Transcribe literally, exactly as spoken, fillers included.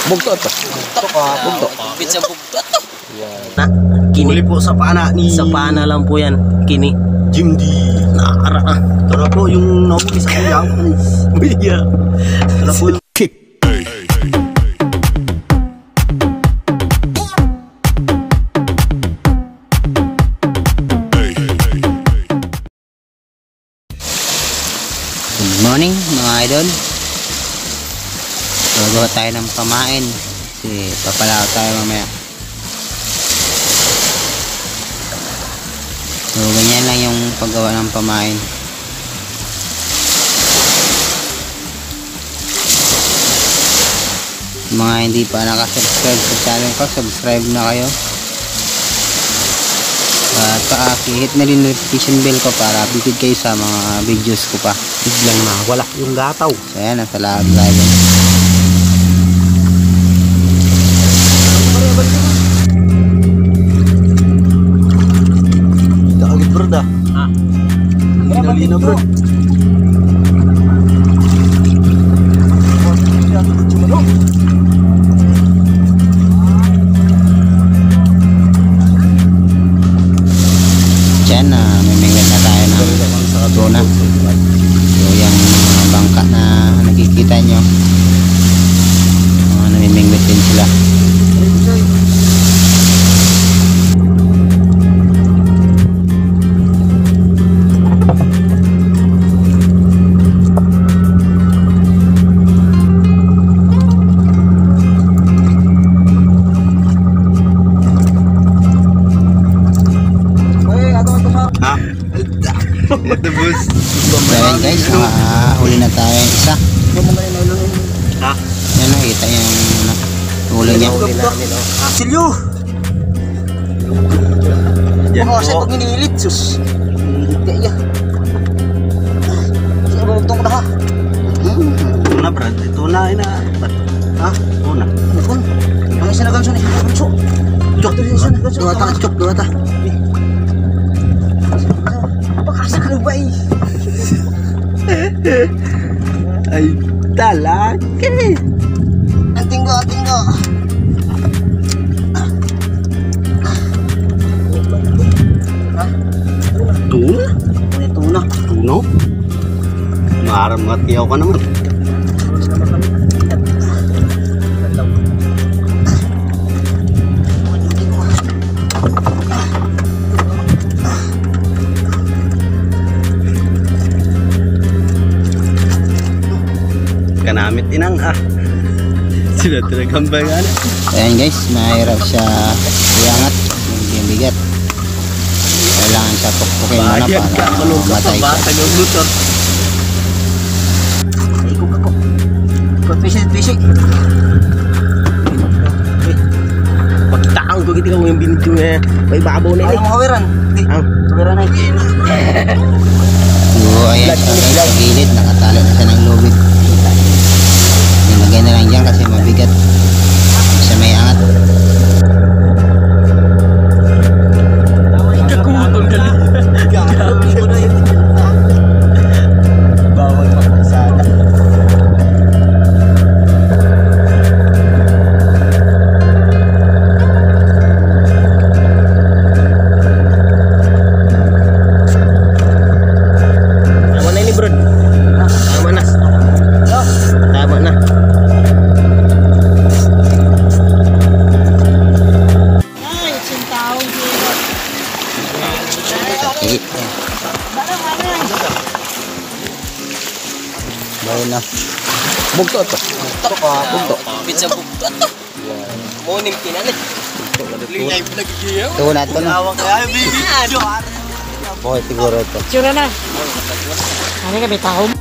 Bugto to. Bugto. Pizza bugto to. Na, kini Uli po sa pana ni sa pana lang po yan. Kini. Jim D. Naara ah. Tara po yung nauli sa kuya. Biya. Tara po yung Good morning mga idol. Gagawa tayo ng pamain. Kasi papalaw tayo mamaya. So ganyan lang yung paggawa ng pamain. Mga hindi pa nakasubscribe sa channel ko, subscribe na kayo. At paki-hit na rin notification bell ko para updated kayo sa mga videos ko pa. Biglang na wala yung gataw. So ayan, nasa lahat tayo. Dagit bro da. Ha. Dali na bro. Diyan na, mimingwit na tayo ng tuna. So yung mga bangka na nakikita nyo, mga namimingwit din sila. The bus. So ayan guys, nakahuli na tayo yung isa. Ha? Yan, nakita yung ulo niya. Silyo. Yan Oh, sa po. pag inilit sus. Inilit ya. Sa bugtong na ha. Ito na brad. Ito na ina. Ha? Ito na. Mufon. Ang isa na ganso ni ganso. Chok to isa na ganso. Dua ta, chok dua ta. Pakasa ka ba eh. Ay, talaki. Anting ko, anting ko. Tuna? Ito na. Tuno? Maram nga tiyaw ka naman. Kanamit inang ah. Sila talagang bayan. Ayan guys, mahirap siya iangat. Yung bigat. Kailangan siya pukpukin muna Bayan ka, para kulong ka pa, matay siya. batag ang motor. Ikog ako. Pag-fishing, fishing. Pagtaang ko kita yung binidyo eh. May babaw na Ayaw eh. mo kawiran. Ang Kawiran na eh. So ayan siya guys, sa gilid, nakatalo na siya ng lubid. Nilagay na lang dyan kasi mabigat. Hindi siya may angat. kakumutong galing. Gagawin ko na yun. Bawal mapagsala. Tama na ini bro. Tama na. Tama na. Eh, bawa na. Bugto to. Bugto. Pizza bugto to. Morning kinani. Lingay mo nagigiyaw. Tuna to na. Awang kaya baby. Okay, siguro ito. Tsura na. Ano ka, bitahom?